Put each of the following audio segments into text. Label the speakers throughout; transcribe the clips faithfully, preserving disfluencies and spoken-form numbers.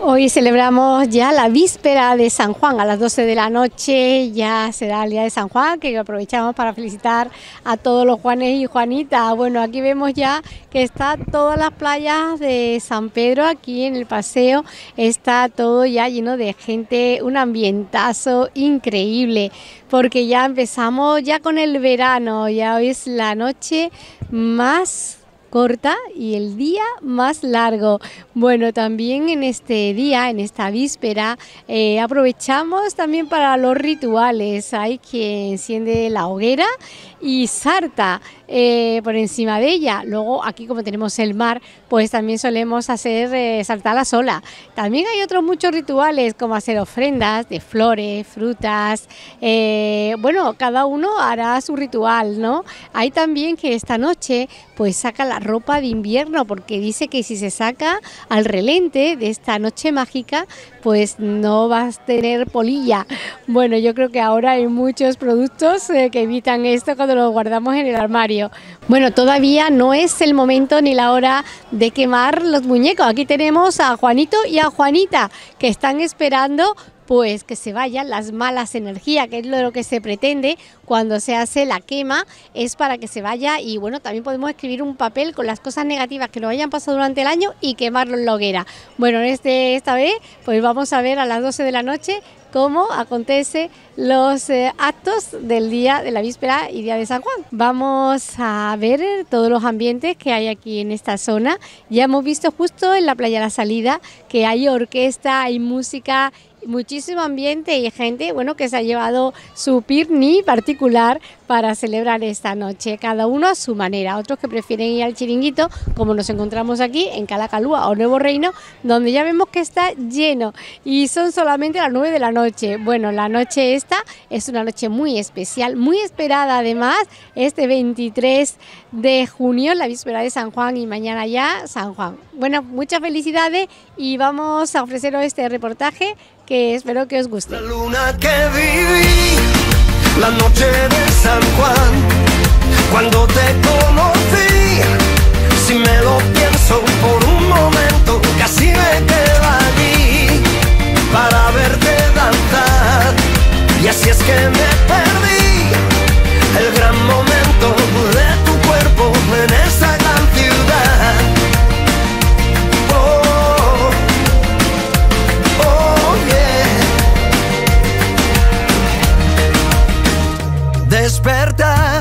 Speaker 1: Hoy celebramos ya la víspera de San Juan, a las doce de la noche ya será el día de San Juan, que aprovechamos para felicitar a todos los Juanes y Juanitas. Bueno, aquí vemos ya que está todas las playas de San Pedro, aquí en el paseo, está todo ya lleno de gente, un ambientazo increíble, porque ya empezamos ya con el verano, ya hoy es la noche más corta y el día más largo. Bueno, también en este día, en esta víspera, eh, aprovechamos también para los rituales. Hay quien enciende la hoguera y sarta eh, por encima de ella. Luego aquí, como tenemos el mar, pues también solemos hacer eh, saltar la sola. También hay otros muchos rituales, como hacer ofrendas de flores, frutas. Eh, bueno, cada uno hará su ritual, ¿no? Hay también que esta noche pues saca la ropa de invierno, porque dice que si se saca al relente de esta noche mágica, pues no vas a tener polilla. Bueno, yo creo que ahora hay muchos productos eh, que evitan esto cuando los guardamos en el armario. Bueno, todavía no es el momento ni la hora de quemar los muñecos. Aquí tenemos a Juanito y a Juanita, que están esperando pues que se vayan las malas energías, que es lo que se pretende cuando se hace la quema, es para que se vaya. Y bueno, también podemos escribir un papel con las cosas negativas que nos hayan pasado durante el año y quemarlo en la hoguera. Bueno, en este, esta vez pues vamos a ver a las doce de la noche cómo acontece los eh, actos del día de la víspera y día de San Juan. Vamos a ver todos los ambientes que hay aquí en esta zona. Ya hemos visto justo en la playa La Salida que hay orquesta, hay música, muchísimo ambiente y gente, bueno, que se ha llevado su picnic particular para celebrar esta noche, cada uno a su manera. Otros que prefieren ir al chiringuito, como nos encontramos aquí en Cala Calúa o Nuevo Reino, donde ya vemos que está lleno y son solamente las nueve de la noche. Bueno, la noche esta es una noche muy especial, muy esperada además, este veintitrés de junio, la víspera de San Juan, y mañana ya San Juan. Bueno, muchas felicidades y vamos a ofreceros este reportaje que espero que os guste.
Speaker 2: La luna que viví, la noche de San Juan, cuando te conocí, si me lo pienso por un momento, casi me quedo allí para verte danzar, y así es que me perdí el gran momento de tu cuerpo en esa gran ciudad. Despertar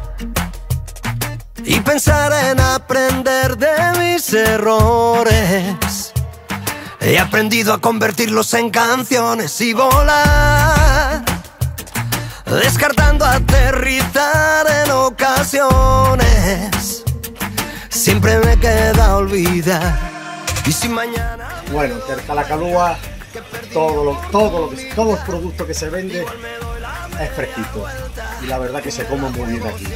Speaker 2: y pensar en aprender de mis errores. He aprendido a convertirlos en canciones y volar, descartando aterrizar en ocasiones. Siempre me queda olvidar. Y si mañana...
Speaker 3: Bueno, en Cala Calúa todo lo, todo lo que, todos los productos que se venden es fresquito y la verdad que se come muy bien aquí.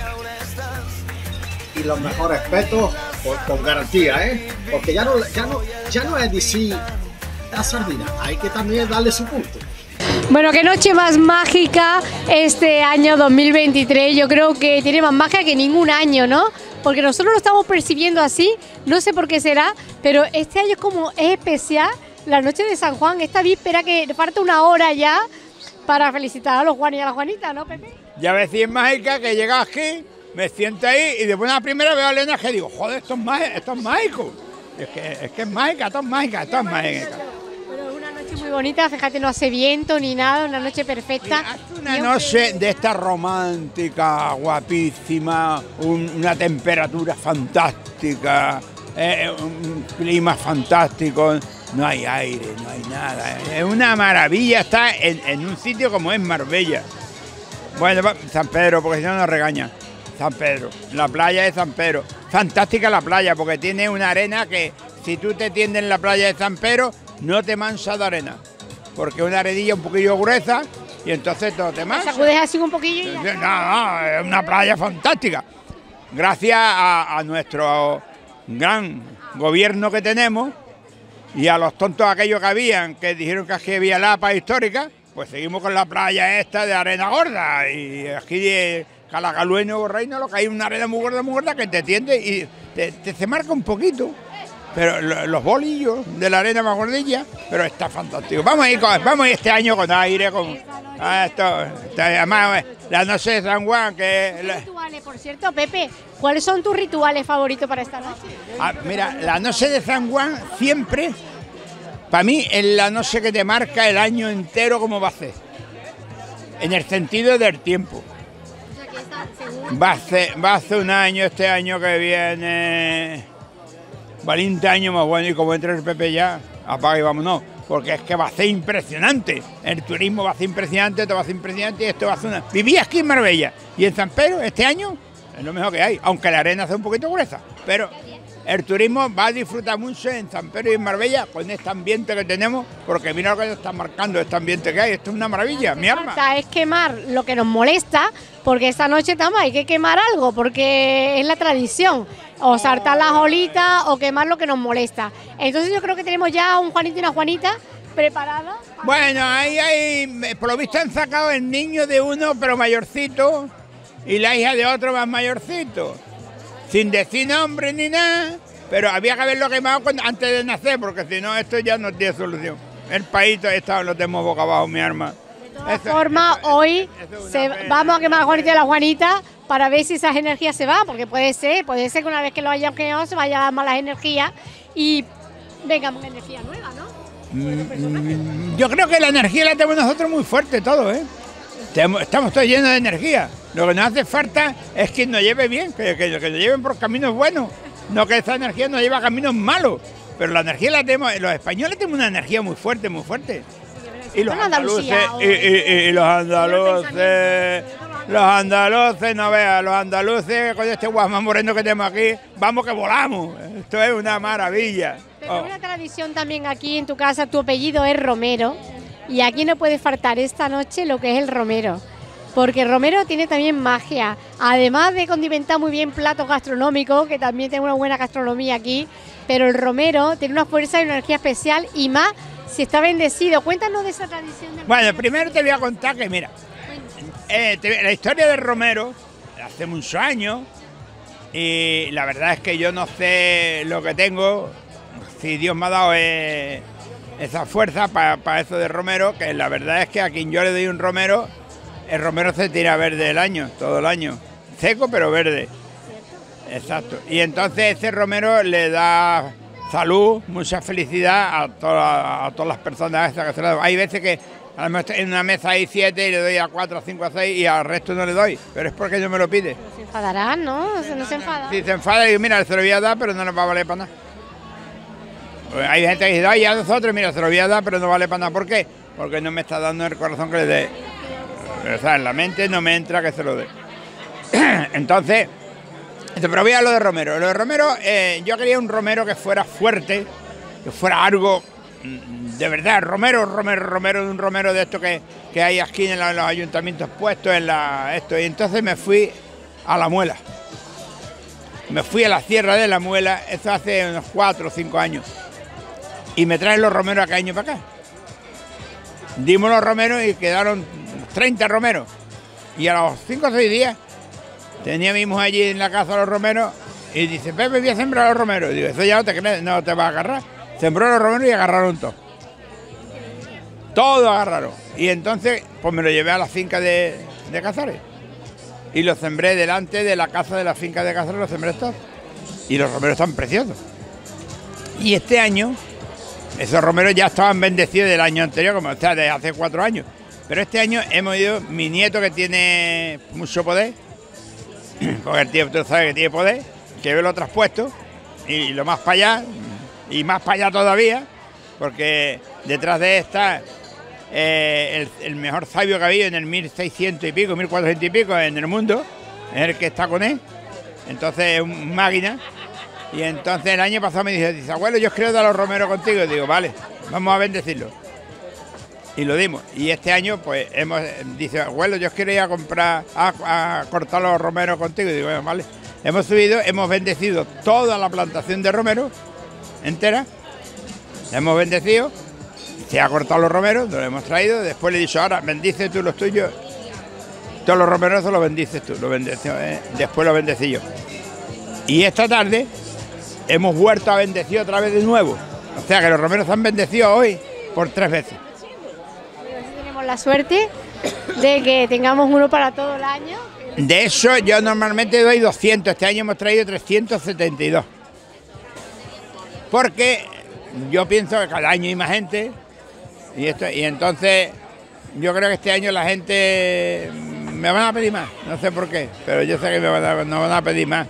Speaker 3: Y los mejores petos con, con garantía, ¿eh? Porque ya no, ya no, ya no es decir la sardina, hay que también darle su punto.
Speaker 1: Bueno, qué noche más mágica este año dos mil veintitrés, yo creo que tiene más magia que ningún año, ¿no? Porque nosotros lo estamos percibiendo así, no sé por qué será, pero este año es como es especial, la noche de San Juan, esta víspera que falta una hora ya para felicitar a los Juanes y a la Juanita, ¿no, Pepe?
Speaker 4: Ya ves si es mágica que llegas aquí, me siento ahí y después la primera veo a Elena que digo, joder, esto es mágico, esto es mágico. Es que, es que es mágica, esto es mágica, esto es mágica.
Speaker 1: Bueno, es una noche muy bonita, fíjate, no hace viento ni nada, una noche perfecta.
Speaker 4: Mira, una noche de esta romántica, guapísima, un, una temperatura fantástica, eh, un clima fantástico. No hay aire, no hay nada. Es una maravilla estar en, en un sitio como es Marbella. Bueno, San Pedro, porque si no nos regañan. San Pedro, la playa de San Pedro. Fantástica la playa, porque tiene una arena que si tú te tiendes en la playa de San Pedro, no te mancha de arena. Porque es una arenilla un poquillo gruesa y entonces todo te mancha.
Speaker 1: ¿Sacudes así un poquillo?
Speaker 4: No, no, es una playa fantástica. Gracias a, a nuestro gran gobierno que tenemos, y a los tontos aquellos que habían, que dijeron que aquí había lapa histórica, pues seguimos con la playa esta de arena gorda. Y aquí de Cala Calúa y Nuevo Reino lo que hay una arena muy gorda, muy gorda, que te tiende y te, te se marca un poquito. pero lo, los bolillos de la arena más gordilla, pero está fantástico. Vamos a ir, con, vamos a ir este año con aire, con ah, esto, esto, además la noche de San Juan, que... La,
Speaker 1: rituales, por cierto, Pepe, ¿cuáles son tus rituales favoritos para esta noche?
Speaker 4: ah, mira, la noche de San Juan siempre, para mí, es la noche que te marca el año entero como va a ser, en el sentido del tiempo. Va a ser, va a ser un año, este año que viene, veinte años más bueno, y como entra el Pepe ya, apaga y vámonos, porque es que va a ser impresionante, el turismo va a ser impresionante, esto va a ser impresionante y esto va a ser una... Viví aquí en Marbella y en San Pedro este año es lo mejor que hay, aunque la arena sea un poquito gruesa, pero el turismo va a disfrutar mucho en San Pedro y en Marbella con este ambiente que tenemos, porque mira lo que nos está marcando este ambiente que hay, esto es una maravilla, mi arma.
Speaker 1: Es quemar lo que nos molesta, porque esta noche también hay que quemar algo, porque es la tradición, o saltar las olitas o quemar lo que nos molesta. Entonces yo creo que tenemos ya un Juanito y una Juanita preparados.
Speaker 4: Bueno, ahí hay, por lo visto han sacado el niño de uno, pero mayorcito, y la hija de otro más mayorcito. Sin decir nombre ni nada, pero había que haberlo quemado cuando, antes de nacer, porque si no, esto ya no tiene solución. El país está, lo tenemos boca abajo, mi arma.
Speaker 1: De todas formas, hoy se, vamos a quemar a Juanito y a la Juanita para ver si esas energías se van, porque puede ser, puede ser que una vez que lo hayan quemado se vayan las malas energías y venga una energía nueva, ¿no?
Speaker 4: Mm, yo creo que la energía la tenemos nosotros muy fuerte todo, ¿eh? Estamos todos llenos de energía. Lo que nos hace falta es que nos lleve bien, que, que, que nos lleven por caminos buenos, no que esa energía nos lleve a caminos malos. Pero la energía la tenemos, los españoles tenemos una energía muy fuerte, muy fuerte. Y los andaluces, y, y, y, y los andaluces, los andaluces, no veas, los andaluces con este guasmán moreno que tenemos aquí, vamos que volamos. Esto es una maravilla.
Speaker 1: Pero oh. Una tradición también aquí en tu casa, tu apellido es Romero. Y aquí no puede faltar esta noche lo que es el romero, porque el romero tiene también magia, además de condimentar muy bien platos gastronómicos, que también tiene una buena gastronomía aquí, pero el romero tiene una fuerza y una energía especial, y más si está bendecido. Cuéntanos de esa tradición. Del
Speaker 4: bueno,
Speaker 1: romero.
Speaker 4: Primero te voy a contar que, mira, eh, te, la historia del romero, hace muchos años, y la verdad es que yo no sé lo que tengo, si Dios me ha dado... Eh, esa fuerza para pa eso de romero, que la verdad es que a quien yo le doy un romero, el romero se tira verde el año, todo el año, seco pero verde. Exacto. Y entonces ese romero le da salud, mucha felicidad a, toda, a todas las personas que se le dan. Hay veces que a lo mejor en una mesa hay siete y le doy a cuatro, a cinco, a seis y al resto no le doy, pero es porque no me lo pide.
Speaker 1: Pero se enfadarán, ¿no? No se enfada.
Speaker 4: Si se enfada, digo, mira, se lo voy a dar, pero no nos va a valer para nada. Hay gente que dice, ay, a nosotros, mira, se lo voy a dar, pero no vale para nada. ¿Por qué? Porque no me está dando el corazón que le dé. O sea, en la mente no me entra que se lo dé. Entonces, pero voy a lo de romero. Lo de romero, eh, yo quería un romero que fuera fuerte, que fuera algo de verdad, romero, romero, romero, un romero de esto que, que hay aquí en, la, en los ayuntamientos puestos, en la esto. Y entonces me fui a La Muela. Me fui a la Sierra de La Muela, eso hace unos cuatro o cinco años. Y me traen los romeros acá año para acá. Dimos los romeros y quedaron treinta romeros. Y a los cinco o seis días tenía mi mujer allí en la casa los romeros y dice, Pepe, voy a sembrar los romeros. Y digo, eso ya no te crees, no te va a agarrar. Sembró los romeros y agarraron todo. Todo agarraron. Y entonces, pues me lo llevé a la finca de, de Casares. Y lo sembré delante de la casa de la finca de Casares, lo sembré todo. Y los romeros están preciosos. Y este año, esos romeros ya estaban bendecidos del año anterior, como o sea, de hace cuatro años. Pero este año hemos ido, mi nieto que tiene mucho poder, porque el tío, tú sabes que tiene poder, que yo lo he traspuesto, y lo más para allá, y más para allá todavía, porque detrás de esta, eh, el, el mejor sabio que ha habido en el mil seiscientos y pico, mil cuatrocientos y pico en el mundo, es el que está con él, entonces es un máquina. Y entonces el año pasado me dice, dice, abuelo, yo quiero dar los romeros contigo. Y digo, vale, vamos a bendecirlo. Y lo dimos. Y este año, pues, hemos dice, abuelo, yo quiero ir a comprar, a, a cortar los romeros contigo. Y digo, bueno, vale. Hemos subido, hemos bendecido toda la plantación de romeros entera. La hemos bendecido. Se ha cortado los romeros, lo hemos traído. Después le he dicho, ahora, bendice tú los tuyos. Todos los romeros los bendices tú. Lo bendecí, eh. Después los bendecí yo. Y esta tarde hemos vuelto a bendecir otra vez de nuevo. O sea que los romeros se han bendecido hoy por tres veces.
Speaker 1: Tenemos la suerte de que tengamos uno para todo el año.
Speaker 4: De eso yo normalmente doy doscientos, este año hemos traído trescientos setenta y dos. Porque yo pienso que cada año hay más gente y, esto, y entonces yo creo que este año la gente me van a pedir más, no sé por qué, pero yo sé que me van a, no van a pedir más.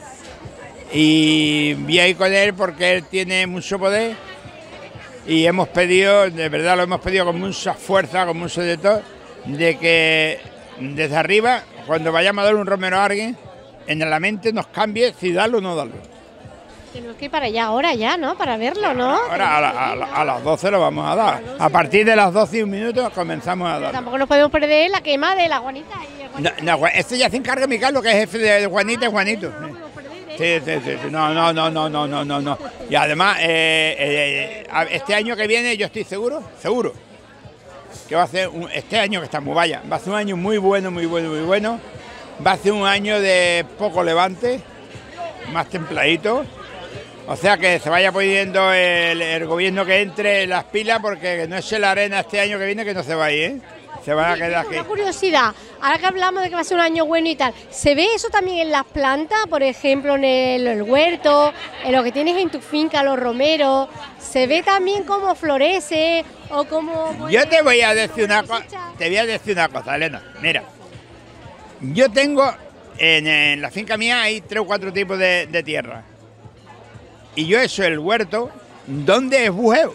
Speaker 4: Y voy a ir con él porque él tiene mucho poder y hemos pedido, de verdad lo hemos pedido con mucha fuerza, con mucho de todo, de que desde arriba, cuando vayamos a dar un romero a alguien, en la mente nos cambie si darlo o no darlo.
Speaker 1: Tenemos que ir para allá ahora ya, ¿no? Para verlo, ¿no?
Speaker 4: Ahora a, la, a, la, a las doce lo vamos a dar. A partir de las doce y un minuto comenzamos a dar.
Speaker 1: Tampoco nos podemos perder la quema de la Juanita. Y el Juanito.
Speaker 4: No, no, este ya se encarga mi Carlos, que es jefe de Juanita y Juanito. Sí, sí, sí, sí. No, no, no, no, no, no, no, no. Y además, eh, eh, este año que viene yo estoy seguro, seguro, que va a ser un, este año que estamos, vaya, va a ser un año muy bueno, muy bueno, muy bueno. Va a ser un año de poco levante, más templadito. O sea que se vaya poniendo el, el gobierno que entre en las pilas, porque no es la arena este año que viene que no se va a ir, ¿eh? Se van a quedar aquí.
Speaker 1: Una curiosidad, ahora que hablamos de que va a ser un año bueno y tal, ¿se ve eso también en las plantas? Por ejemplo, en el, el huerto, en lo que tienes en tu finca, los romeros, ¿se ve también cómo florece o cómo...?
Speaker 4: Yo te voy a decir una cosa, te voy a decir una cosa, Elena, mira, yo tengo, en, en la finca mía hay tres o cuatro tipos de, de tierra. Y yo he hecho el huerto donde es bujeo.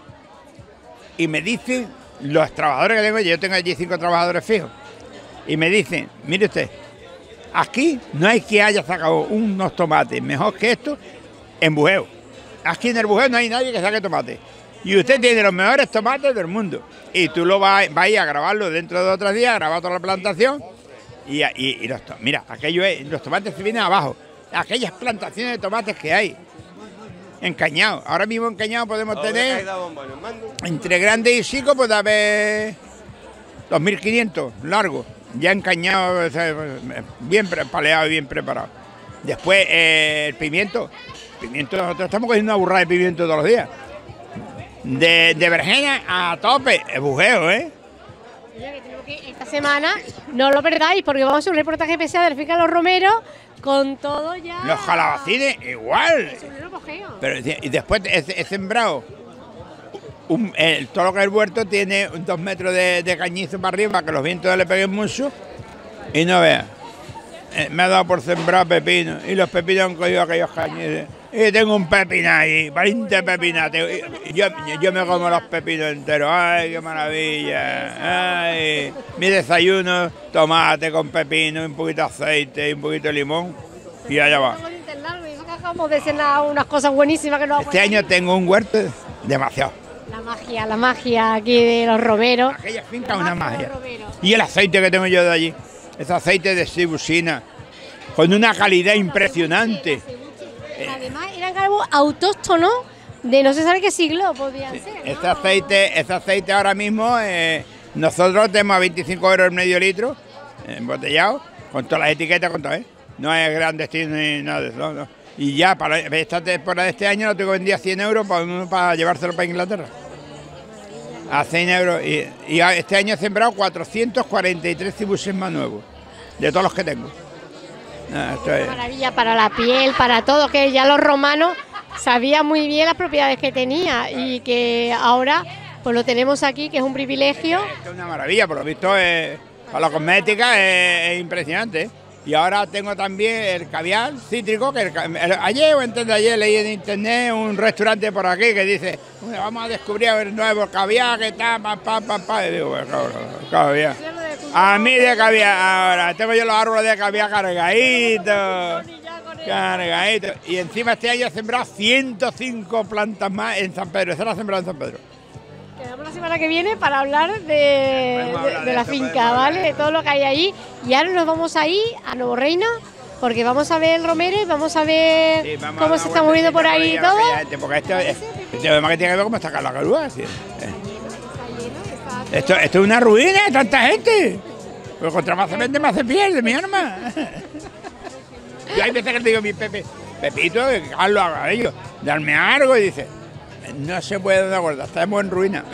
Speaker 4: Y me dicen los trabajadores que tengo, yo tengo allí cinco trabajadores fijos, y me dicen, mire usted, aquí no hay que haya sacado unos tomates mejor que esto en bujeo. Aquí en el bujeo no hay nadie que saque tomate. Y usted tiene los mejores tomates del mundo. Y tú lo vas, vas a ir a grabarlo dentro de otros días, grabar toda la plantación. Y, y, y los, mira, aquello es, los tomates se vienen abajo. Aquellas plantaciones de tomates que hay. En Cañao. Ahora mismo en Cañao podemos tener, entre grandes y chicos, puede haber dos mil quinientos largos. Ya en Cañao, bien paleado y bien preparado. Después, eh, el pimiento. El pimiento, nosotros estamos cogiendo una burrada de pimiento todos los días. De, de berenjena a tope, el bujeo, ¿eh?
Speaker 1: Esta semana no lo perdáis, porque vamos a hacer un reportaje especial del Finca Los Romeros con todo ya.
Speaker 4: Los calabacines igual. Pero y después he, he sembrado un, el, todo lo que es el huerto tiene dos metros de, de cañizo para arriba para que los vientos le peguen mucho. Y no veas, eh, me ha dado por sembrar pepinos y los pepinos han cogido aquellos cañizos. Y tengo un pepino ahí, veinte pepinates. Yo, yo me como los pepinos enteros. ¡Ay, qué maravilla! ¡Ay! Mi desayuno, tomate con pepino, un poquito de aceite y un poquito de limón. Y allá va.
Speaker 1: Acabamos de cenar unas cosas buenísimas que nos
Speaker 4: Este año tengo un huerto demasiado.
Speaker 1: La magia, la magia aquí de los romeros.
Speaker 4: Aquella finca es una magia. Y el aceite que tengo yo de allí. Ese aceite de cebusina, con una calidad impresionante.
Speaker 1: Además, eran algo autóctono de no se sabe qué siglo podían ser, ¿no?
Speaker 4: Este aceite, este aceite ahora mismo, eh, nosotros tenemos a veinticinco euros el medio litro, eh, embotellado, con todas las etiquetas, con todo, ¿eh? No es gran destino ni nada de eso, no, no. Y ya para esta temporada de este año lo tengo vendido a cien euros para, para llevárselo para Inglaterra. A cien euros. Y, y este año he sembrado cuatrocientos cuarenta y tres cibuses más nuevos, de todos los que tengo. Ah, esto es
Speaker 1: maravilla para la piel, para todo, que ya los romanos sabían muy bien las propiedades que tenía y que ahora pues lo tenemos aquí, que es un privilegio.
Speaker 4: Esto es una maravilla, por lo visto es, para la cosmética es, es impresionante. Y ahora tengo también el caviar cítrico, que el, el, ayer o antes de ayer leí en internet un restaurante por aquí que dice, bueno, vamos a descubrir el nuevo caviar que está, pa, pa, pa, pa. Y digo, bueno, cabrón, caviar. A mí de caviar ahora, tengo yo los árboles de caviar cargaditos, cargaditos. Y encima este año he sembrado ciento cinco plantas más en San Pedro, esa la he sembrado en San Pedro.
Speaker 1: Quedamos la semana que viene para hablar de, de, de la finca, ¿vale? De todo lo que hay ahí. Y ahora nos vamos a ir a Nuevo Reino, porque vamos a ver el romero y vamos a ver sí, vamos cómo a se está moviendo por ahí y todo.
Speaker 4: Gente, porque esto, esto, esto además que tiene que ver cómo está acá la calúa. ¿Sí? Esto, esto es una ruina, tanta gente. Pero contra más se vende, más se pierde, mi arma. Yo hay veces que le digo a mi Pepe, Pepito, que Carlos haga ellos. darme algo, y dice, no se puede dar cuenta, estamos en ruina.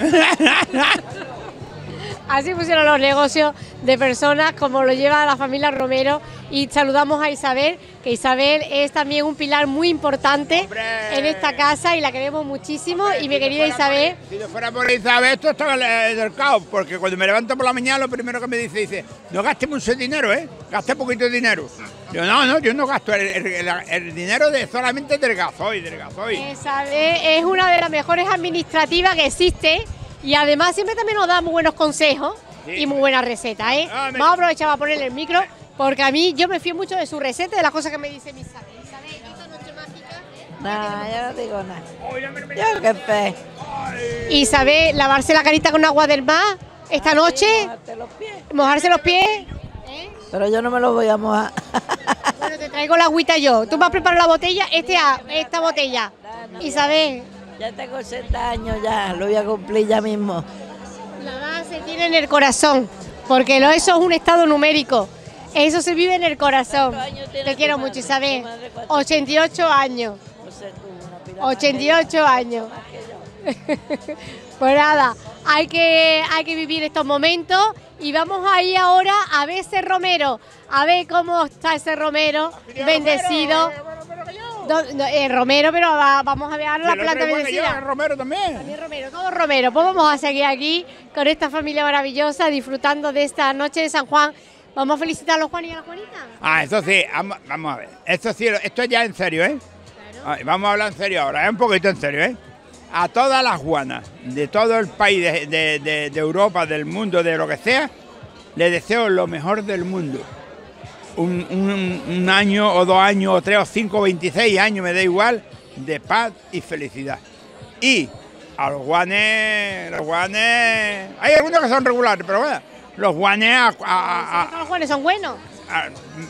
Speaker 1: Así funcionan los negocios de personas, como lo lleva la familia Romero. Y saludamos a Isabel, que Isabel es también un pilar muy importante ¡hombre! En esta casa y la queremos muchísimo. ¡Hombre! Y mi si querida Isabel...
Speaker 4: Por, si no fuera por Isabel, esto estaba en el caos, porque cuando me levanto por la mañana lo primero que me dice, dice, no gastes mucho dinero, ¿eh? Gaste poquito de dinero. Yo no, no, yo no gasto el, el, el, el dinero de solamente del gasoil, del gasoil.
Speaker 1: Isabel es una de las mejores administrativas que existe. Y además siempre también nos da muy buenos consejos sí, y muy buenas recetas, ¿eh? Ah, me... Vamos a aprovechar para ponerle el micro, porque a mí yo me fío mucho de su receta, de las cosas que me dice mi Isabel. Isabel, esta noche mágica...
Speaker 5: No, yo no digo nada. Yo qué sé.
Speaker 1: Isabel, lavarse la carita con agua del mar esta noche.
Speaker 5: Mojarte los pies.
Speaker 1: Mojarse los pies.
Speaker 5: ¿Eh? Pero yo no me los voy a mojar.
Speaker 1: Bueno, te traigo la agüita yo. Tú me has preparado la botella, este, esta botella. No, no, Isabel...
Speaker 5: Ya tengo ochenta años ya, lo voy a cumplir ya mismo.
Speaker 1: La base tiene en el corazón, porque lo, eso es un estado numérico. Eso se vive en el corazón. Te quiero mucho, Isabel. ochenta y ocho años. ochenta y ocho años. Pues nada, hay que, hay que vivir estos momentos y vamos ahí ahora a ver ese romero, a ver cómo está ese romero bendecido. No, no, eh, romero, pero va, vamos a ver ahora la planta bendecida.
Speaker 4: Yo, romero también.
Speaker 1: También romero, todo romero. Pues vamos a seguir aquí con esta familia maravillosa, disfrutando de esta noche de San Juan. Vamos a felicitar a los Juan y a la Juanita.
Speaker 4: Ah, eso sí, vamos, vamos a ver. Esto sí, esto es ya en serio, ¿eh? Claro. Ay, vamos a hablar en serio ahora, es un poquito en serio, ¿eh? A todas las Juanas de todo el país, de, de, de, de Europa, del mundo, de lo que sea, les deseo lo mejor del mundo. Un, un, un año o dos años o tres o cinco o veintiséis años, me da igual, de paz y felicidad. Y a los guanes, los guanes, hay algunos que son regulares, pero bueno, los guanes a... a, a,
Speaker 1: ¿Los guanes son buenos?
Speaker 4: A,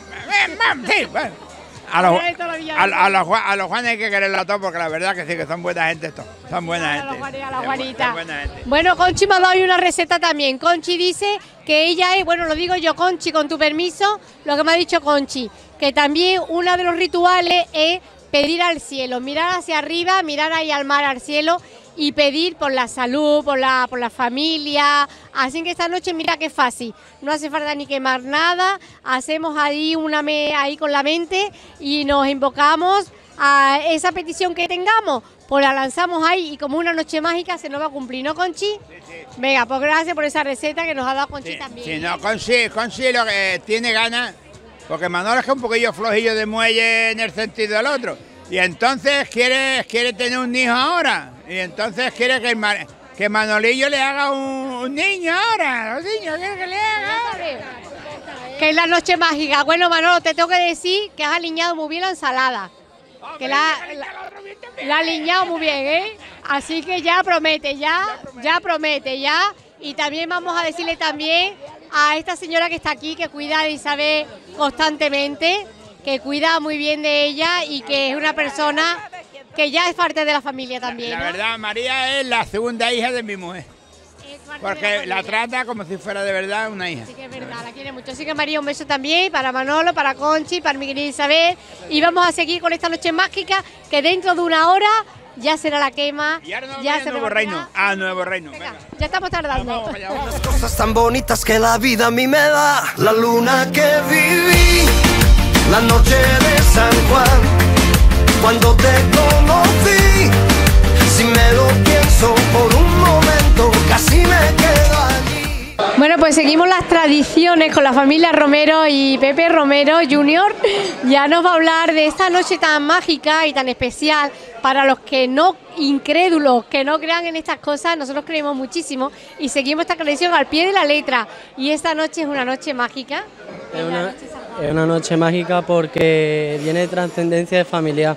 Speaker 4: sí, bueno, a los, a, a, los, a los guanes hay que quererlos a todos porque la verdad que sí, que son buena gente estos, son buena gente.
Speaker 1: A los guanes, a la Juanita. Bueno, Conchi me ha dado una receta también. Conchi dice que ella es, bueno, lo digo yo, Conchi, con tu permiso, lo que me ha dicho Conchi, que también uno de los rituales es pedir al cielo, mirar hacia arriba, mirar ahí al mar, al cielo y pedir por la salud, por la, por la familia. Así que esta noche mira qué fácil, no hace falta ni quemar nada, hacemos ahí una me, ahí con la mente y nos invocamos a esa petición que tengamos, pues la lanzamos ahí y como una noche mágica se nos va a cumplir, ¿no, Conchi? Sí, sí. Venga, pues gracias por esa receta que nos ha dado Conchi sí, también.
Speaker 4: Sí, no, Conchi, Conchi lo que tiene ganas, porque Manolo es que un poquillo flojillo de muelle en el sentido del otro, y entonces quiere, quiere tener un hijo ahora, y entonces quiere que, el, que Manolillo le haga un, un niño ahora, los niños quiere que le haga ahora.
Speaker 1: Que es la noche mágica. Bueno, Manolo, te tengo que decir que has alineado muy bien la ensalada. Que la, la, la ha alineado muy bien, ¿eh? Así que ya promete, ya, ya promete, ya. Y también vamos a decirle también a esta señora que está aquí, que cuida de Isabel constantemente, que cuida muy bien de ella y que es una persona que ya es parte de la familia también,
Speaker 4: La,
Speaker 1: ¿no?
Speaker 4: la verdad, María es la segunda hija de mi mujer. Porque la, la trata como si fuera de verdad una hija.
Speaker 1: Sí que es verdad, la quiere mucho. Así que María, un beso también para Manolo, para Conchi, para mi querida Isabel. Y vamos a seguir con esta noche mágica que dentro de una hora ya será la quema.
Speaker 4: Y ahora no
Speaker 1: ya
Speaker 4: será Nuevo Reino. Ah, Nuevo Reino.
Speaker 1: Venga, venga. Ya estamos tardando.
Speaker 4: Vamos, vamos, vamos.
Speaker 2: Las cosas tan bonitas que la vida a mí me da. La luna que viví, la noche de San Juan, cuando te conocí. Si me lo pienso por un momento, casi me quedo allí.
Speaker 1: Bueno, pues seguimos las tradiciones con la familia Romero y Pepe Romero junior Ya nos va a hablar de esta noche tan mágica y tan especial para los que no incrédulos, que no crean en estas cosas. Nosotros creemos muchísimo y seguimos esta tradición al pie de la letra. Y esta noche es una noche mágica.
Speaker 6: Es una, es una noche mágica porque viene de trascendencia de familiar.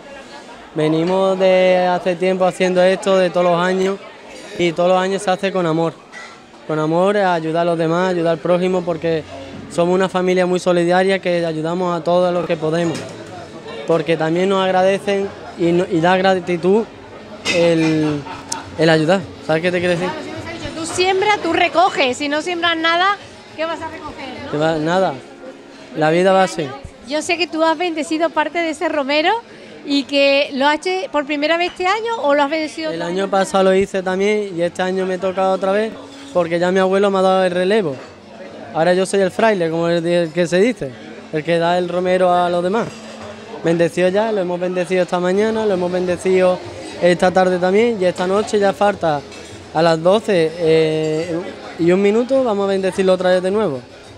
Speaker 6: Venimos de hace tiempo haciendo esto, de todos los años, y todos los años se hace con amor. Con amor, a ayudar a los demás, ayudar al prójimo, porque somos una familia muy solidaria que ayudamos a todos los que podemos. Porque también nos agradecen y, no, y da gratitud el, el ayudar. ¿Sabes qué te quiero decir?
Speaker 1: Claro, sí me has dicho, tú siembras, tú recoges. Si no siembras nada, ¿qué vas a recoger? ¿No?
Speaker 6: Va, nada, la vida va así.
Speaker 1: Yo sé que tú has bendecido parte de ese romero y que lo has hecho por primera vez este año o lo has bendecido.
Speaker 6: El año pasado lo hice también y este año me toca otra vez porque ya mi abuelo me ha dado el relevo. Ahora yo soy el fraile, como el que se dice, el que da el romero a los demás. Bendecido ya, lo hemos bendecido esta mañana, lo hemos bendecido esta tarde también y esta noche ya falta a las doce eh, y un minuto, vamos a bendecirlo otra vez de nuevo.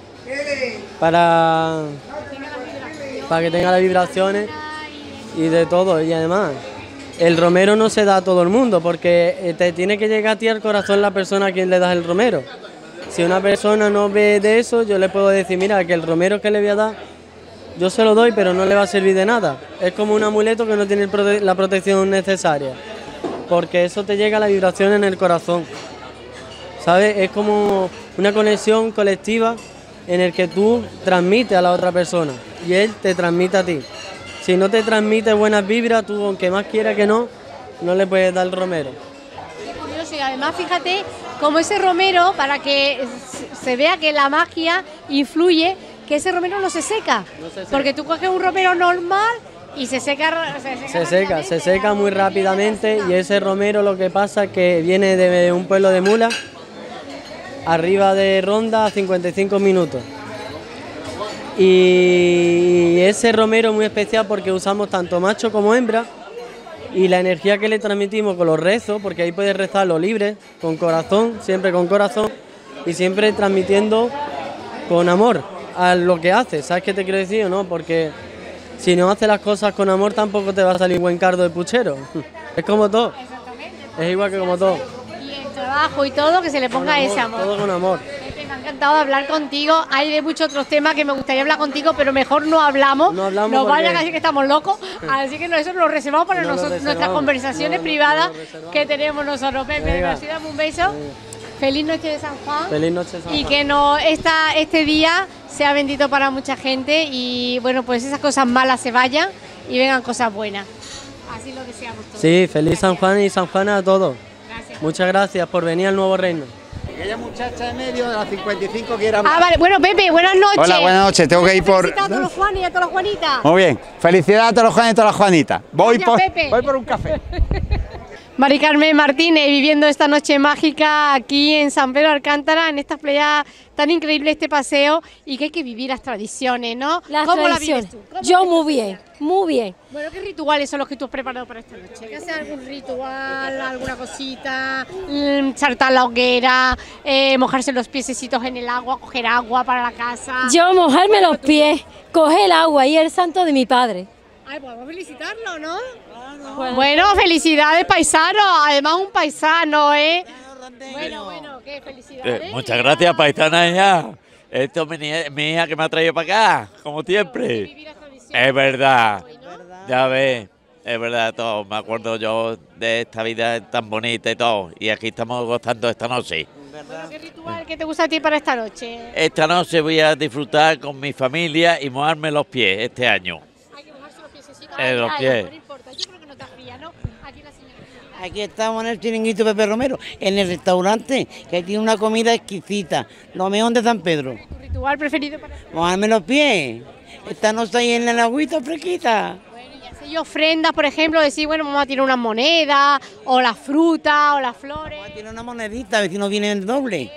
Speaker 6: Para, para que tenga las vibraciones y de todo. Y además, el romero no se da a todo el mundo porque te tiene que llegar a ti al corazón la persona a quien le das el romero. Si una persona no ve de eso, yo le puedo decir, mira, que el romero que le voy a dar, yo se lo doy, pero no le va a servir de nada. Es como un amuleto que no tiene prote- la protección necesaria, porque eso te llega a la vibración en el corazón, ¿sabes? Es como una conexión colectiva en el que tú transmites a la otra persona y él te transmite a ti. Si no te transmite buenas vibras, tú, aunque más quiera que no, no le puedes dar el romero.
Speaker 1: Qué curioso, y además fíjate cómo ese romero, para que se vea que la magia influye, que ese romero no se seca,
Speaker 6: No se seca.
Speaker 1: porque tú coges un romero normal y se seca, se seca,
Speaker 6: Se seca, se seca muy rápidamente y ese romero lo que pasa es que viene de un pueblo de Mula, arriba de Ronda a cincuenta y cinco minutos. Y ese romero es muy especial porque usamos tanto macho como hembra y la energía que le transmitimos con los rezos, porque ahí puedes rezarlo libre, con corazón, siempre con corazón y siempre transmitiendo con amor a lo que haces. ¿Sabes qué te quiero decir o no? Porque si no haces las cosas con amor tampoco te va a salir buen cardo de puchero. Es como todo, es igual que como todo.
Speaker 1: Y el trabajo y todo, que se le ponga
Speaker 6: Con amor,
Speaker 1: ese amor.
Speaker 6: todo con amor.
Speaker 1: Pepe, me ha encantado hablar contigo. Hay de muchos otros temas que me gustaría hablar contigo, pero mejor no hablamos.
Speaker 6: No hablamos
Speaker 1: Nos
Speaker 6: porque-
Speaker 1: vayan a decir que estamos locos. Así que eso lo reservamos para
Speaker 6: No lo
Speaker 1: nosotros,
Speaker 6: reservamos.
Speaker 1: nuestras conversaciones
Speaker 6: No, no,
Speaker 1: privadas
Speaker 6: no lo reservamos.
Speaker 1: que tenemos nosotros. Pepe,
Speaker 6: Venga.
Speaker 1: así dame un beso. Feliz noche de San Juan.
Speaker 6: Feliz noche, San
Speaker 1: Y
Speaker 6: Juan.
Speaker 1: que no esta, este día sea bendito para mucha gente y bueno, pues esas cosas malas se vayan y vengan cosas buenas. Así lo deseamos todos.
Speaker 6: Sí, feliz San Juan y San Juan a todos.
Speaker 1: Gracias.
Speaker 6: Muchas gracias por venir al nuevo reino.
Speaker 3: Aquella muchacha de medio de las cincuenta y cinco que era...
Speaker 1: Ah, vale. Bueno, Pepe, buenas noches.
Speaker 7: Hola, buenas noches. Tengo que ir por...
Speaker 1: Felicitar a todos los Juanes y a todas las Juanitas.
Speaker 7: Muy bien. Felicidades a todos los Juanes y a todas las Juanitas. Voy
Speaker 1: Gracias,
Speaker 7: por,
Speaker 1: Pepe.
Speaker 7: voy por un café.
Speaker 1: Mari Carmen Martínez viviendo esta noche mágica aquí en San Pedro de Alcántara, en esta playa tan increíble, este paseo, y que hay que vivir las tradiciones, ¿no?
Speaker 8: Las
Speaker 1: ¿Cómo
Speaker 8: tradiciones.
Speaker 1: la vives tú? ¿Cómo
Speaker 8: Yo
Speaker 1: te-
Speaker 8: muy bien, muy bien.
Speaker 1: Bueno, ¿qué rituales son los que tú has preparado para esta noche? ¿Que haces algún ritual, alguna cosita, mm, saltar la hoguera, eh, mojarse los piececitos en el agua, coger agua para la casa?
Speaker 8: Yo mojarme los pies, coger el agua y el santo de mi padre.
Speaker 1: Ay, pues vamos a felicitarlo, ¿no?
Speaker 8: Bueno.
Speaker 1: Bueno, felicidades, paisano. Además, un paisano, ¿eh? Bueno, bueno, qué felicidades.
Speaker 9: Eh, muchas gracias, paisana ya. Esto es mi, nie- mi hija que me ha traído para acá, como siempre.
Speaker 1: Vivir las tradiciones.
Speaker 9: Es verdad,
Speaker 1: hoy, ¿no?
Speaker 9: ya ves, es verdad todo. Me acuerdo yo de esta vida tan bonita y todo. Y aquí estamos gozando esta noche.
Speaker 1: Bueno, ¿qué ritual que te gusta a ti para esta noche?
Speaker 9: Esta noche voy a disfrutar con mi familia y mojarme los pies este año.
Speaker 1: Hay que mojarse los piececitos.
Speaker 9: Eh, los pies.
Speaker 1: No importa, yo creo que no está fría, ¿no? Aquí la señora.
Speaker 10: Aquí estamos en el chiringuito Pepe Romero, en el restaurante, que tiene una comida exquisita, lo mejor de San Pedro.
Speaker 1: ¿Tu ritual preferido para
Speaker 10: Mojarme los pies, esta noche ahí en la agüita fresquita.
Speaker 1: Bueno, y hacéis ofrendas, por ejemplo, decir, bueno, vamos a tirar unas monedas, o las frutas, o las flores.
Speaker 10: Tiene una monedita, a ver si no viene el doble.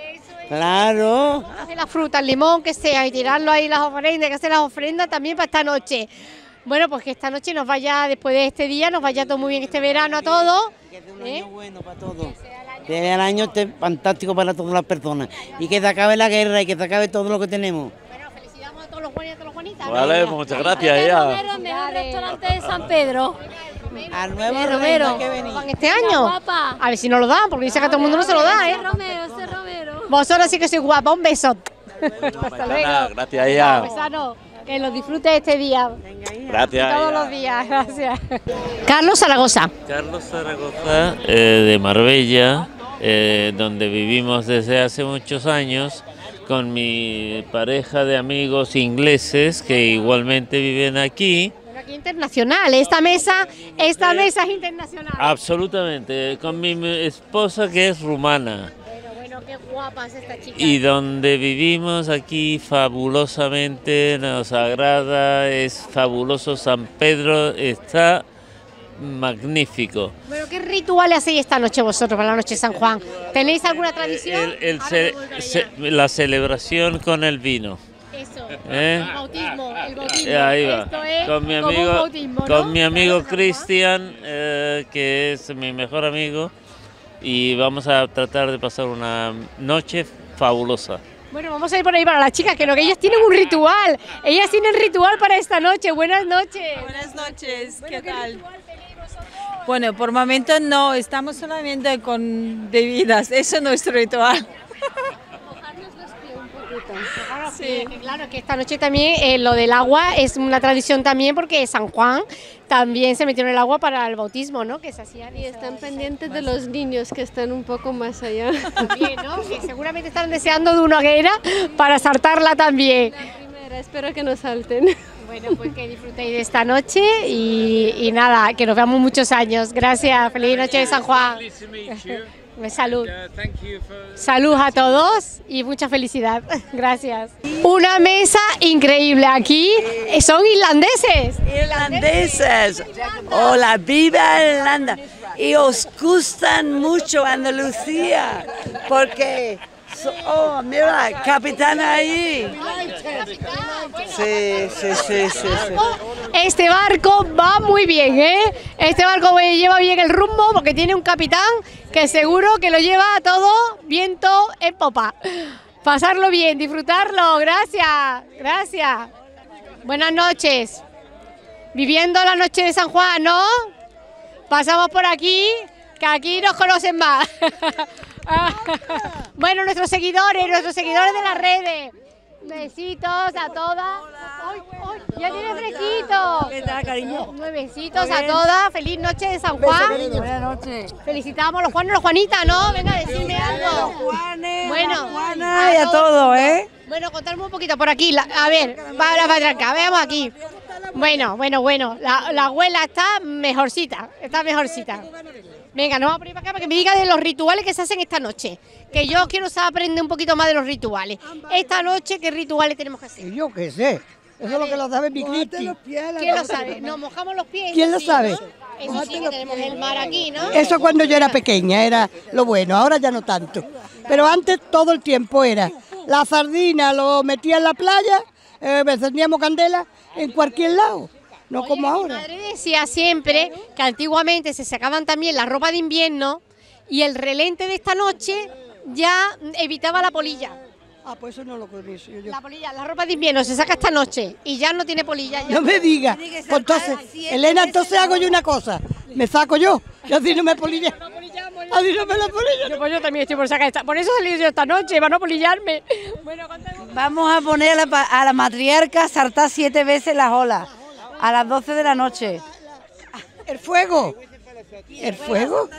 Speaker 10: Claro.
Speaker 1: Hacer las frutas, el limón, que sea, y tirarlo ahí las ofrendas, que hacer las ofrendas también para esta noche. Bueno, pues que esta noche nos vaya, después de este día, nos vaya todo muy bien este verano a todos.
Speaker 10: Que sea un
Speaker 1: ¿Eh?
Speaker 10: año bueno para todos. Que sea el año este fantástico para todas las personas. Y que se acabe la guerra y que se acabe todo lo que tenemos.
Speaker 1: Bueno, felicitamos a todos los buenos y a todas las bonitas.
Speaker 9: Vale, muchas gracias ya.
Speaker 8: Romero, el mejor restaurante de San Pedro.
Speaker 10: Al nuevo
Speaker 8: Eh,
Speaker 10: reino
Speaker 8: Romero.
Speaker 10: que venir.
Speaker 1: ¿Van este año?
Speaker 8: guapa.
Speaker 1: A ver si nos lo dan, porque dice que a todo el mundo no se lo da, ¿eh?
Speaker 8: Ese Romero, ese Romero.
Speaker 1: Vosotros sí que sois guapa, un beso. Hasta
Speaker 9: paisana,
Speaker 1: luego.
Speaker 9: gracias, ya.
Speaker 1: Paisano, que lo disfrutes este día.
Speaker 9: Gracias.
Speaker 1: Todos
Speaker 9: ya.
Speaker 1: los días, gracias. Carlos Zaragoza.
Speaker 11: Carlos Zaragoza, eh, de Marbella, eh, donde vivimos desde hace muchos años, con mi pareja de amigos ingleses que igualmente viven aquí.
Speaker 1: Bueno, aquí internacional, esta mesa, esta mesa es internacional.
Speaker 11: Absolutamente, con mi esposa que es rumana.
Speaker 1: Bueno, bueno, qué guapa es esta chica.
Speaker 11: Y donde vivimos aquí fabulosamente, nos agrada, es fabuloso. San Pedro está magnífico.
Speaker 1: Bueno, ¿qué rituales hacéis esta noche vosotros para la noche de San Juan? ¿Tenéis alguna tradición?
Speaker 11: El- el ce- ce- la celebración con el vino.
Speaker 1: Eso,
Speaker 11: ¿Eh?
Speaker 1: el bautismo, el bautismo.
Speaker 11: Eh, Ahí va.
Speaker 1: Esto es
Speaker 11: Con mi
Speaker 1: como un
Speaker 11: amigo,
Speaker 1: bautismo, ¿no?
Speaker 11: con mi amigo Cristian, eh, que es mi mejor amigo, y vamos a tratar de pasar una noche fabulosa.
Speaker 1: Bueno, vamos a ir por ahí para las chicas, que lo que ellas tienen un ritual. Ellas tienen ritual para esta noche. Buenas noches.
Speaker 12: Buenas noches, ¿qué tal? Bueno, por momentos no, estamos solamente con bebidas, eso es nuestro ritual.
Speaker 1: Sí, que claro, que esta noche también eh, lo del agua es una tradición también porque San Juan también se metió en el agua para el bautismo, ¿no? Que se hacía.
Speaker 13: Y están pendientes de los niños que están un poco más allá.
Speaker 1: También, ¿no? Que seguramente están deseando de una hoguera para saltarla también.
Speaker 13: La primera, espero que no salten.
Speaker 1: Bueno, pues que disfrutéis de esta noche y, y nada, que nos veamos muchos años. Gracias, feliz noche de San Juan. Salud. Salud a todos y mucha felicidad. Gracias. Una mesa increíble aquí. Son irlandeses.
Speaker 14: Irlandeses. Hola, viva Irlanda. Y os gustan mucho Andalucía. Porque, so- oh, mira, capitana ahí. Sí, sí, sí, sí, sí.
Speaker 1: Este barco va muy bien, ¿eh? Este barco lleva bien el rumbo porque tiene un capitán que seguro que lo lleva todo viento en popa. Pasarlo bien, disfrutarlo. Gracias, gracias. Buenas noches. Viviendo la noche de San Juan, ¿no? Pasamos por aquí, que aquí nos conocen más. Bueno, nuestros seguidores, nuestros seguidores de las redes. Besitos a todas. ¡Ay, ay! ¡Ya tiene fresquito!
Speaker 15: ¿Qué tal, cariño?
Speaker 1: Besitos
Speaker 15: Muy
Speaker 1: a
Speaker 15: bien.
Speaker 1: todas. Feliz noche de San Juan.
Speaker 15: Buenas noches.
Speaker 1: Felicitamos a los Juanes y los Juanitas, ¿no? Venga, decidme algo. Bueno,
Speaker 15: Juana y a todo, ¿eh?
Speaker 1: Bueno, contadme un poquito por aquí. La- a ver, para para acá, veamos aquí. Bueno, bueno, bueno. La, la abuela está mejorcita, está mejorcita. Venga, nos vamos a poner para acá para que me diga de los rituales que se hacen esta noche. Que yo quiero saber aprender un poquito más de los rituales. Esta noche, ¿qué rituales tenemos que hacer?
Speaker 15: Yo qué sé. Eso es lo que lo sabe mi Cristi.
Speaker 1: ¿Quién lo sabe? Nos mojamos los pies.
Speaker 15: ¿Quién lo
Speaker 1: sí,
Speaker 15: sabe?
Speaker 1: ¿no? Eso sí, que tenemos el mar aquí, ¿no?
Speaker 15: Eso cuando yo era pequeña era lo bueno, ahora ya no tanto. Pero antes todo el tiempo era la sardina, lo metía en la playa, eh, encendíamos candela en cualquier lado, no como ahora.
Speaker 1: Mi madre decía siempre que antiguamente se sacaban también la ropa de invierno y el relente de esta noche ya evitaba la polilla.
Speaker 15: Ah, pues eso no lo conozco yo.
Speaker 1: La polilla, la ropa de invierno se saca esta noche y ya no tiene polilla. Ya.
Speaker 15: No me diga. Pues entonces, Elena, entonces hago yo una cosa. Me saco yo. Yo así no me polilla. Así no me la polilla.
Speaker 1: Yo, pues yo también estoy por sacar esta. Por eso he salido yo esta noche, para no polillarme. Bueno,
Speaker 16: Vamos a poner a la, pa- a la matriarca a saltar siete veces las olas a las doce de la noche.
Speaker 15: El fuego. ¿El fuego?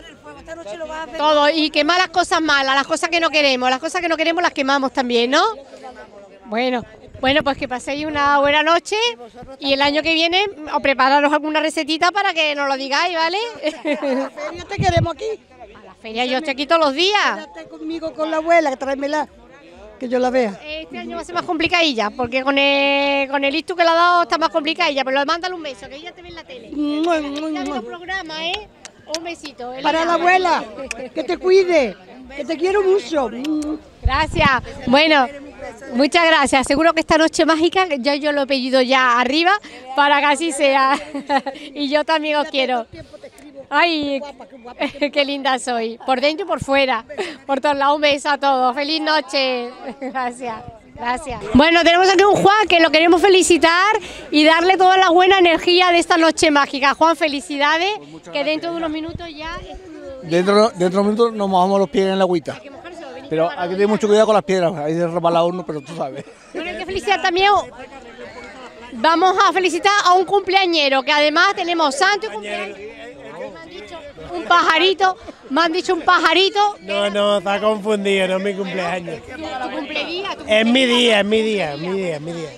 Speaker 1: todo. Y quemar las cosas malas, las cosas que no queremos. Las cosas que no queremos las quemamos también, ¿no? Bueno, bueno, pues que paséis una buena noche y el año que viene os prepararos alguna recetita para que nos lo digáis, ¿vale?
Speaker 15: ¿A la feria te queremos aquí?
Speaker 1: A la feria yo estoy aquí todos los días.
Speaker 15: Quédate conmigo con la abuela, tráemela, que yo la vea.
Speaker 1: Este año va a ser más complicadilla, porque con el, con el ictus que le ha dado está más complicadilla, pero mándale un beso, que ella te ve en la tele.
Speaker 15: Mua, mua,
Speaker 1: Ya ve
Speaker 15: mua.
Speaker 1: los programas, ¿eh? Un besito. Elena.
Speaker 15: Para la abuela, que te cuide, que te quiero mucho.
Speaker 1: Gracias. Bueno, muchas gracias. Seguro que esta noche mágica, ya yo lo he pedido ya arriba para que así sea. Y yo también os quiero. Ay, qué linda soy. Por dentro y por fuera. Por todos lados, un beso a todos. Feliz noche. Gracias. Gracias. Bueno, tenemos aquí un Juan que lo queremos felicitar y darle toda la buena energía de esta noche mágica. Juan, felicidades, que dentro de unos minutos ya...
Speaker 17: Dentro, dentro de un minuto nos mojamos los pies en la agüita. Pero hay que tener mucho cuidado con las piedras, hay de resbalar uno, pero tú sabes.
Speaker 1: Bueno, hay que felicitar también, vamos a felicitar a un cumpleañero, que además tenemos santo y cumpleaños. Me han dicho un pajarito, me han dicho un pajarito.
Speaker 18: No, no, está confundido, no es mi cumpleaños.
Speaker 1: Tu cumpleaños, tu
Speaker 18: Es mi día, es mi día, es mi día, es mi día.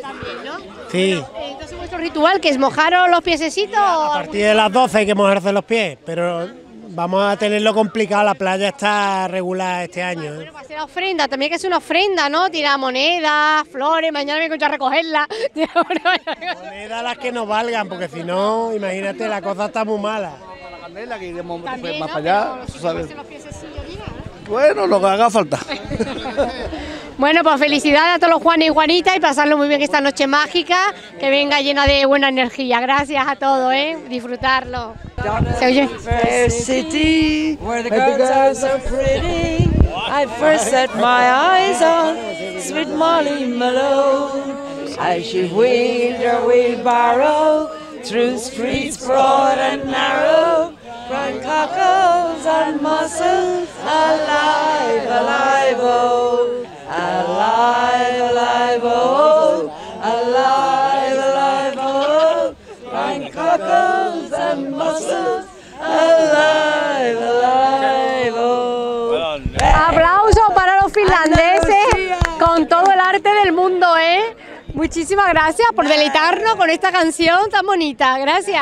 Speaker 18: Sí,
Speaker 1: Entonces vuestro ritual, que es mojaros los piececitos.
Speaker 18: a partir de las doce hay que mojarse los pies, pero vamos a tenerlo complicado, la playa está regular este año. ¿eh?
Speaker 1: Bueno, para hacer la ofrenda, también hay que hacer una ofrenda, ¿no? Tirar monedas, flores, mañana me encuentro a recogerlas.
Speaker 18: Monedas las que nos valgan, porque si no, imagínate, la cosa está muy mala.
Speaker 17: La candela, que iremos
Speaker 1: También,
Speaker 17: más
Speaker 1: ¿no?
Speaker 17: para allá,
Speaker 1: Pero
Speaker 17: tú sabes.
Speaker 1: los piececillos, mira, ¿no?
Speaker 17: Bueno, lo que haga falta.
Speaker 1: Bueno, pues felicidades a todos los Juanes y Juanitas y pasarlo muy bien esta noche mágica, que venga llena de buena energía. Gracias a todos, ¿eh? Disfrutarlo. ¿Se oye?
Speaker 5: Fair city, where the girls are so pretty. I first set my eyes on sweet Molly Malone as she wheeled her wheelbarrow through streets broad and narrow. Crying cockles and mussels, alive, alive, oh, alive, alive, oh, alive, alive, oh, crying cockles and mussels, alive, alive, oh.
Speaker 1: Aplausos para los finlandeses con todo el arte del mundo, ¿eh? Muchísimas gracias por deleitarnos con esta canción tan bonita. Gracias.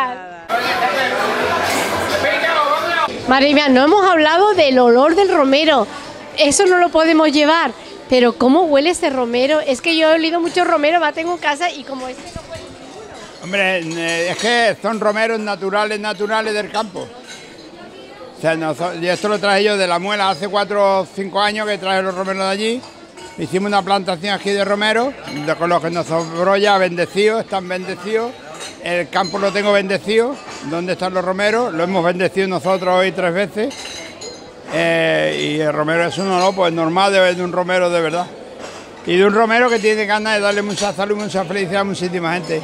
Speaker 1: Madre mía, no hemos hablado del olor del romero. Eso no lo podemos llevar. Pero ¿cómo huele ese romero? Es que yo he olido mucho romero, más tengo en casa y como este no huele ninguno.
Speaker 4: Hombre, eh, es que son romeros naturales, naturales del campo. O sea, no, y esto lo traje yo de la Muela hace cuatro o cinco años que traje los romeros de allí. Hicimos una plantación aquí de romeros, de, con los que nos sobró ya bendecidos, están bendecidos. El campo lo tengo bendecido, donde están los romeros, lo hemos bendecido nosotros hoy tres veces. Eh, y el romero es uno, ¿no? Pues normal de, de un romero de verdad. Y de un romero que tiene ganas de darle mucha salud y mucha felicidad a muchísima gente.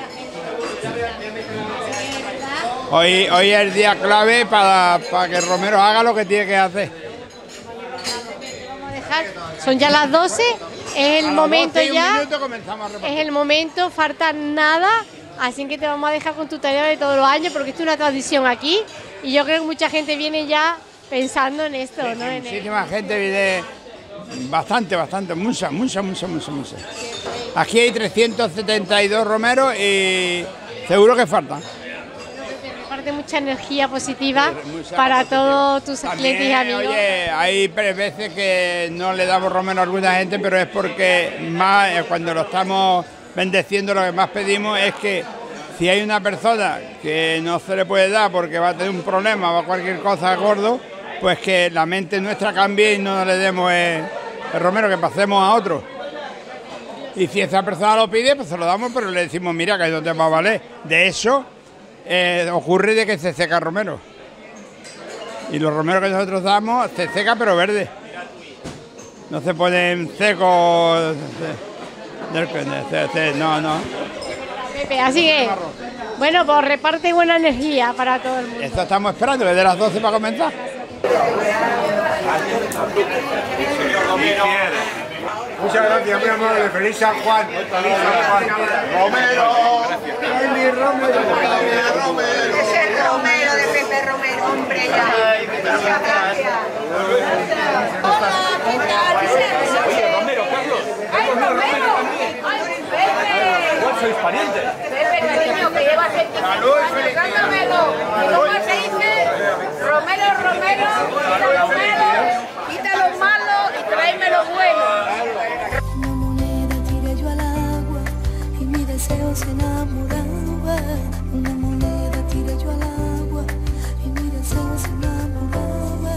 Speaker 4: Hoy, hoy es el día clave para, para que el romero haga lo que tiene que hacer.
Speaker 1: Son ya las doce, es el momento
Speaker 4: doce y un
Speaker 1: ya,
Speaker 4: minuto comenzamos a repartir.
Speaker 1: es el momento, falta nada, así que te vamos a dejar con tu tarea de todos los años porque esto es una tradición aquí y yo creo que mucha gente viene ya pensando en esto,
Speaker 4: Sí,
Speaker 1: ¿no? En el-
Speaker 4: muchísima gente viene, bastante, bastante, mucha, mucha, mucha, mucha, mucha. Aquí hay trescientos setenta y dos romeros y seguro que faltan.
Speaker 1: Reparte mucha energía positiva para todos tus clientes y amigos.
Speaker 4: Oye, hay tres veces que no le damos romero a alguna gente, pero es porque más eh, cuando lo estamos bendeciendo lo que más pedimos es que si hay una persona que no se le puede dar porque va a tener un problema o cualquier cosa gordo, pues que la mente nuestra cambie y no le demos el, el romero, que pasemos a otro. Y si esa persona lo pide, pues se lo damos, pero le decimos, mira, que no te va a valer. De eso eh, ocurre de que se seca el romero. Y los romeros que nosotros damos se seca pero verde. No se ponen secos. No, no.
Speaker 1: Pepe, así que, bueno, pues reparte buena energía para todo el mundo.
Speaker 4: Esto estamos esperando, desde las doce para comenzar.
Speaker 19: Muchas gracias, muy amable. Feliz San Juan. Feliz San Juan. Romero. Ay, mi Romero.
Speaker 20: Es el Romero de Pepe Romero, hombre, ya. Muchas gracias. Hola, ¿qué tal?
Speaker 19: Oye, Romero, Carlos.
Speaker 20: ¡Ay, Romero! ¡Ay, Pepe!
Speaker 19: ¿Cuál sois parientes?
Speaker 20: Pepe, cariño, que llevas veinticinco años dándamelo. ¿Cómo se dice? Romero, Romero, quita lo malo, quita lo malo y tráeme lo bueno.
Speaker 21: Tiré yo al agua y mi deseo se enamoraba. Una moneda tiré yo al agua y mi deseo se enamoraba.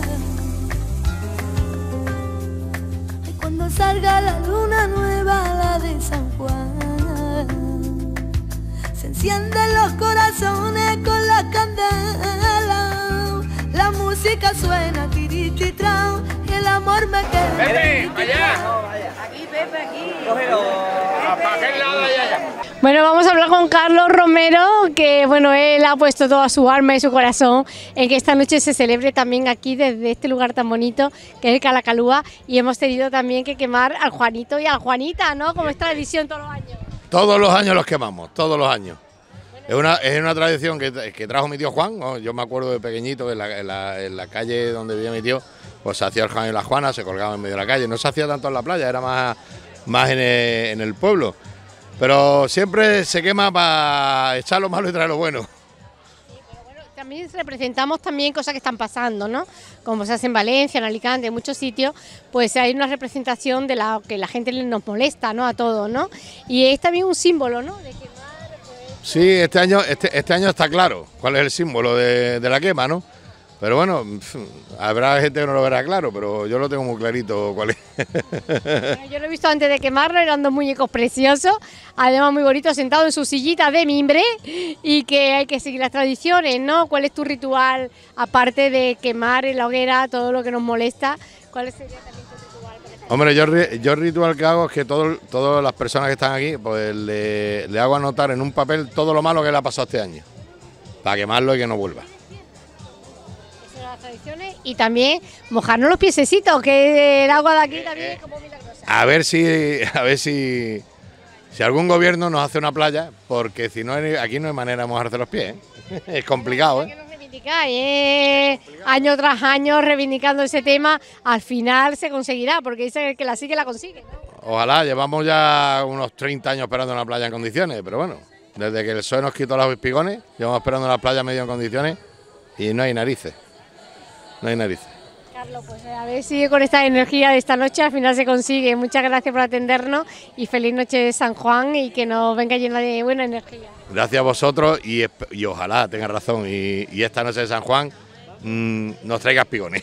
Speaker 21: Y cuando salga la luna nueva, la de San Juan, se encienden los corazones con la candela. La música suena tirititran y el amor me queda.
Speaker 19: Pepe, allá.
Speaker 20: Aquí, Pepe, aquí.
Speaker 19: Cógelo. ¿Para aquel lado allá, allá?
Speaker 1: Bueno, vamos a hablar con Carlos Romero, que bueno, él ha puesto toda su alma y su corazón en que esta noche se celebre también aquí desde este lugar tan bonito que es el Calacalúa, y hemos tenido también que quemar al Juanito y a Juanita, ¿no? Como es tradición todos los años.
Speaker 22: Todos los años los quemamos, todos los años. Es una, es una tradición que, que trajo mi tío Juan, ¿no? Yo me acuerdo de pequeñito, en la, en, la, en la calle donde vivía mi tío, pues se hacía el Juan y la Juana, se colgaba en medio de la calle. No se hacía tanto en la playa, era más, más en, el, en el pueblo. Pero siempre se quema para echar lo malo y traer lo bueno.
Speaker 1: también representamos también cosas que están pasando, ¿no? Como se hace en Valencia, en Alicante, en muchos sitios, pues hay una representación de la que la gente nos molesta, ¿no? A todos, ¿no? Y es también un símbolo, ¿no? De quemar, pues...
Speaker 22: Sí, este año, este, este año está claro cuál es el símbolo de, de la quema, ¿no? Pero bueno, habrá gente que no lo verá claro, pero yo lo tengo muy clarito cuál es.
Speaker 1: Yo lo he visto antes de quemarlo, eran dos muñecos preciosos, además muy bonitos, sentados en su sillita de mimbre, y que hay que seguir las tradiciones, ¿no? ¿Cuál es tu ritual, aparte de quemar en la hoguera todo lo que nos molesta? ¿Cuál sería también tu ritual?
Speaker 22: Hombre, yo, yo el ritual que hago es que todo, todas las personas que están aquí, pues le, le hago anotar en un papel todo lo malo que le ha pasado este año, para quemarlo y que no vuelva.
Speaker 1: Tradiciones, y también mojarnos los piececitos, que el agua de aquí también es como milagrosa.
Speaker 22: A ver si, a ver si, si algún gobierno nos hace una playa, porque si no aquí no hay manera de mojarse los pies, ¿eh? Es complicado, ¿eh?
Speaker 1: Eh, año tras año reivindicando ese tema, al final se conseguirá, porque dice que el que la sigue la consigue, ¿no?
Speaker 22: Ojalá, llevamos ya unos treinta años esperando una playa en condiciones, pero bueno, desde que el P S O E nos quitó los espigones, llevamos esperando una playa medio en condiciones y no hay narices. No hay narices.
Speaker 1: Carlos, pues a ver si con esta energía de esta noche al final se consigue. Muchas gracias por atendernos y feliz noche de San Juan y que nos venga llena de buena energía.
Speaker 22: Gracias a vosotros y, y ojalá tengan razón y, y esta noche de San Juan mmm, nos traiga espigones.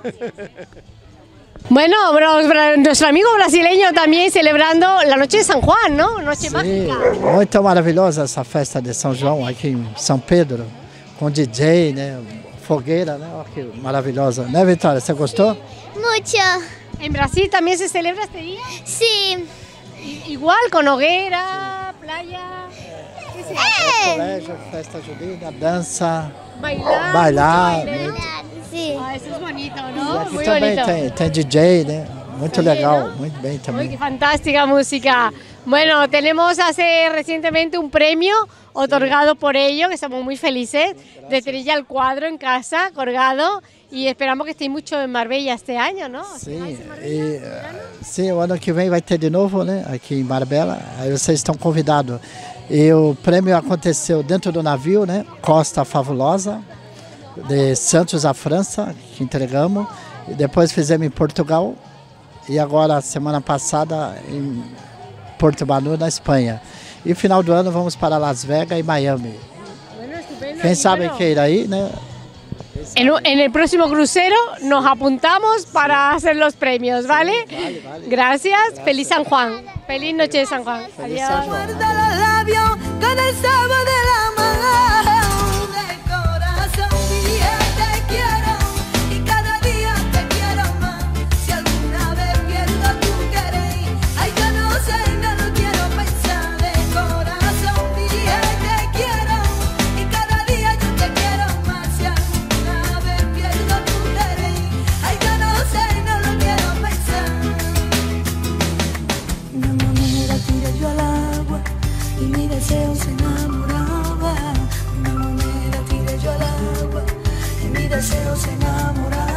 Speaker 1: Bueno, nuestro amigo brasileño también celebrando la noche de San Juan, ¿no? Noche
Speaker 2: Sim,
Speaker 1: mágica.
Speaker 2: Muito maravilhosa essa festa de São João aqui em São Pedro, com D J, né? Fogueira, né? Olha que maravillosa. ¿No, Victoria? ¿Se gustó?
Speaker 1: Mucho. ¿En Brasil también se celebra este día?
Speaker 21: Sí.
Speaker 1: Igual, con hoguera, playa. ¿Qué se
Speaker 2: hace? Colegio, festa junina, dança.
Speaker 1: Bailar.
Speaker 2: Bailar.
Speaker 1: Bailar, sí. Ah, eso es bonito, ¿no?
Speaker 2: E aqui
Speaker 1: Muy
Speaker 2: também
Speaker 1: bonito.
Speaker 2: tem, tem D J, né? Muito
Speaker 1: Sí,
Speaker 2: legal,
Speaker 1: ¿no?
Speaker 2: muito bem também.
Speaker 1: Uy, qué fantástica música. Bueno, tenemos hace recientemente un premio otorgado por ello, que estamos muy felices, de Trilla al Cuadro en casa, colgado, y esperamos que estéis mucho en Marbella este año, ¿no?
Speaker 2: Sim, e, sim, o ano que vem vai ter de novo, né? Aqui em Marbella, aí vocês estão convidados. E o prêmio aconteceu dentro do navio, né? Costa Fabulosa, de Santos à França, que entregamos. E depois fizemos em Portugal. E agora, semana passada, em Porto Banús, na Espanha. E final do ano vamos para Las Vegas e Miami. Quem sabe queira ir, né?
Speaker 1: En, en el próximo crucero nos apuntamos para hacer los premios, ¿vale?
Speaker 2: Vale, vale.
Speaker 1: Gracias. Gracias. Feliz San Juan. Feliz noche de San Juan.
Speaker 2: Feliz
Speaker 1: Adiós.
Speaker 2: San Juan.
Speaker 21: Muerde los labios con el sabor de la mano de corazón. Día te quiero y cada día te quiero más. Si alguna vez pierdo tu querer, ay yo no sé, no lo quiero pensar. De corazón día te quiero y cada día yo te quiero más. Si alguna vez pierdo tu querer, ay yo no sé, no lo quiero pensar. Una moneda tiré yo al agua y mi deseo se enamoraba. Una moneda tiré yo al agua y mi deseo se enamoraba.